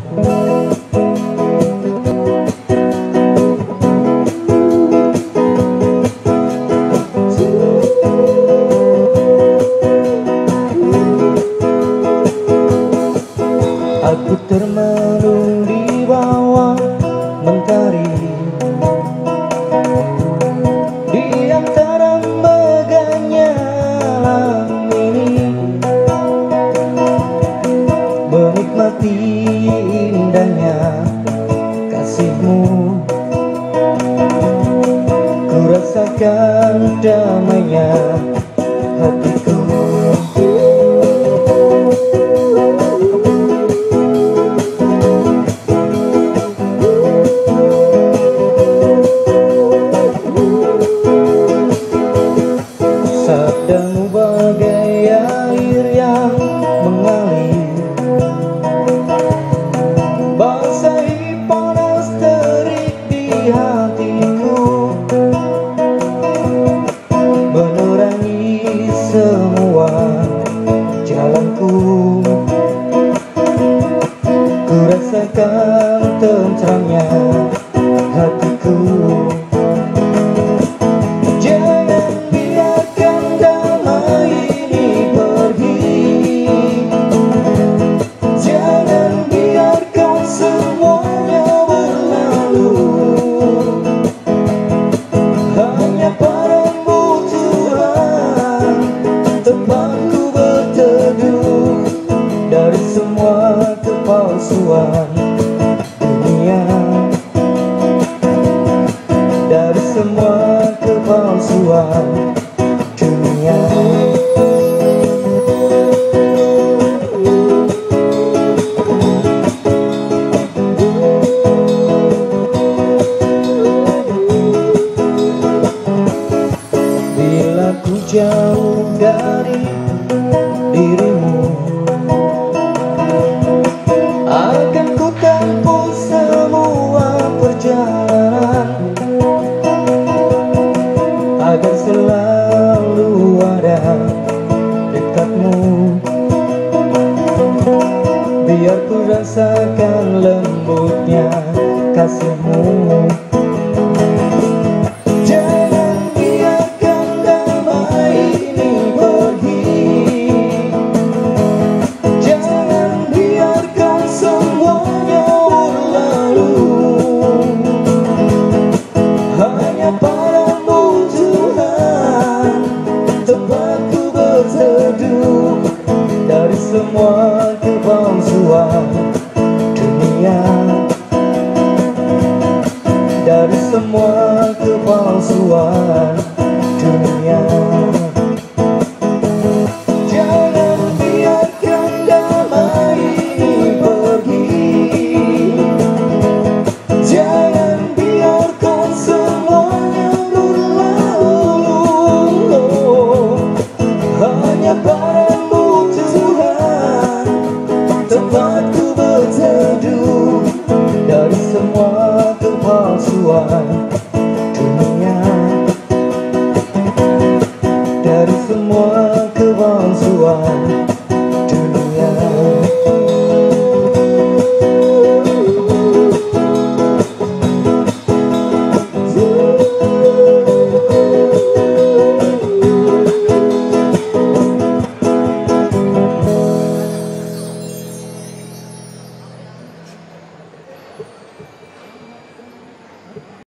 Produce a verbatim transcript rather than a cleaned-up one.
Aku termenung di bawah mentari, di antara megahnya alam ini, menikmati indahnya kasihmu. Ku rasakan damainya hatiku. Sabdamu bagai air yang mengalir, basahi panas terik di hatiku, menerangi semua jalanku. Ku rasakan tentramnya hatiku. Tempatku berteduh dari semua kepalsuan dunia, dari semua kepalsuan dunia. Bila ku jauh dari dirimu, akan ku tempuh semua perjalanan agar selalu ada dekatmu. Biar ku rasakan lembutnya kasihmu. Tempatku berteduh dari semua kepalsuan dunia, dari semua kepalsuan dunia. Jangan biarkan damai ini pergi, jangan biarkan semuanya berlalu. Hanya padamu Tuhan tempatku berteduh dari semua kepalsuan dunia, dari semua kepalsuan dunia.